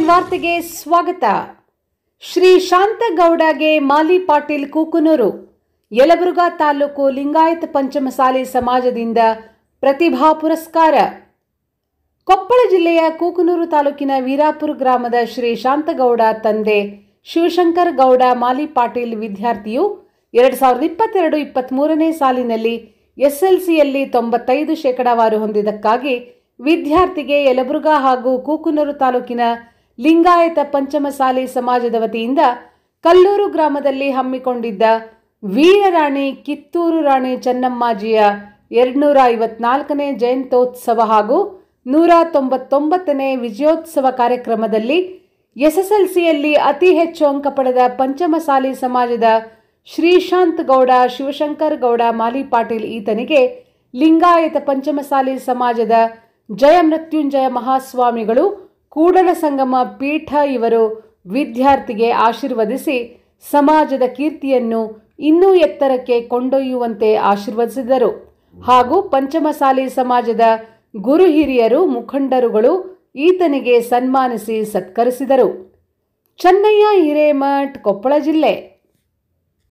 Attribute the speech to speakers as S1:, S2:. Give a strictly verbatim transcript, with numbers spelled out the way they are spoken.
S1: Nine ವಾರ್ತೆಗೆ ಸ್ವಾಗತ. ಶ್ರೀ ಶಾಂತಗೌಡಗೆ ಮಾಲಿ ಪಾಟೀಲ್ ಕೂಕನೂರು. ಯಲಬುರ್ಗಾ ತಾಲೂಕು ಲಿಂಗಾಯತ ಪಂಚಮಸಾಲಿ ಸಮಾಜದಿಂದ ಪ್ರತಿಭಾ ಪುರಸ್ಕಾರ. ಕೊಪ್ಪಳ ಜಿಲ್ಲೆಯ ಕೂಕನೂರು ತಾಲೂಕಿನ ವೀರಾಪುರ ಗ್ರಾಮದ ಶ್ರೀ ಶಾಂತಗೌಡ ತಂದೆ ಶಿವಶಂಕರ ಗೌಡ ಮಾಲಿ ಪಾಟೀಲ್ ವಿದ್ಯಾರ್ಥಿಯು ಎರಡು ಸಾವಿರದ ಇಪ್ಪತ್ತೆರಡು ಇಪ್ಪತ್ತ್ ಮೂರನೇ ಸಾಲಿನಲ್ಲಿ ಎಸ್ಎಲ್ಸಿಯಲ್ಲಿ ತೊಂಬತ್ತೈದು ಶೇಕಡಾವಾರು ಹೊಂದಿದ್ದಕ್ಕಾಗಿ ವಿದ್ಯಾರ್ಥಿಗೆ ಯಲಬುರ್ಗಾ ಹಾಗೂ ಕೂಕನೂರು ತಾಲೂಕಿನ ಲಿಂಗಾಯತ ಪಂಚಮಸಾಲಿ ಸಮಾಜದ ವತಿಯಿಂದ ಕಲ್ಲೂರು ಗ್ರಾಮದಲ್ಲಿ ಹಮ್ಮಿಕೊಂಡಿದ್ದ ವೀರರಾಣಿ ಕಿತ್ತೂರು ರಾಣಿ ಚೆನ್ನಮ್ಮಾಜಿಯ ಎರಡ್ನೂರ ಐವತ್ನಾಲ್ಕನೇ ಜಯಂತ್ಯೋತ್ಸವ ಹಾಗೂ ನೂರ ತೊಂಬತ್ತೊಂಬತ್ತನೇ ವಿಜಯೋತ್ಸವ ಕಾರ್ಯಕ್ರಮದಲ್ಲಿ ಎಸ್ಎಸ್ಎಲ್ಸಿಯಲ್ಲಿ ಅತಿ ಹೆಚ್ಚು ಅಂಕ ಪಡೆದ ಪಂಚಮಸಾಲಿ ಸಮಾಜದ ಶ್ರೀಶಾಂತ್ ಗೌಡ ಶಿವಶಂಕರ್ ಗೌಡ ಮಾಲಿ ಪಾಟೀಲ್ ಈತನಿಗೆ ಲಿಂಗಾಯತ ಪಂಚಮಸಾಲಿ ಸಮಾಜದ ಜಯ ಮೃತ್ಯುಂಜಯ ಮಹಾಸ್ವಾಮಿಗಳು ಕೂಡಲ ಸಂಗಮ ಪೀಠ ಇವರು ವಿದ್ಯಾರ್ಥಿಗೆ ಆಶೀರ್ವದಿಸಿ ಸಮಾಜದ ಕೀರ್ತಿಯನ್ನು ಇನ್ನೂ ಎತ್ತರಕ್ಕೆ ಕೊಂಡೊಯ್ಯುವಂತೆ ಆಶೀರ್ವದಿಸಿದರು. ಹಾಗೂ ಪಂಚಮಸಾಲಿ ಸಮಾಜದ ಗುರು ಹಿರಿಯರು ಮುಖಂಡರುಗಳು ಈತನಿಗೆ ಸನ್ಮಾನಿಸಿ ಸತ್ಕರಿಸಿದರು. ಚೆನ್ನಯ್ಯ ಹಿರೇಮಠ್, ಕೊಪ್ಪಳ ಜಿಲ್ಲೆ.